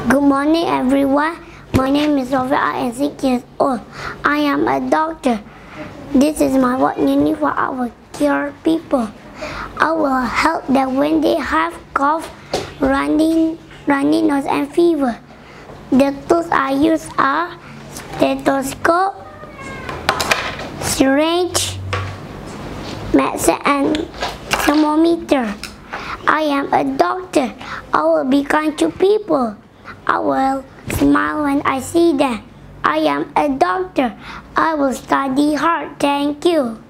Good morning, everyone. My name is Sofea. I am 6 years old. I am a doctor. This is my work unit for our care people. I will help them when they have cough, running nose, and fever. The tools I use are stethoscope, syringe, medicine, and thermometer. I am a doctor. I will be kind to people. I will smile when I see them. I am a doctor. I will study hard. Thank you.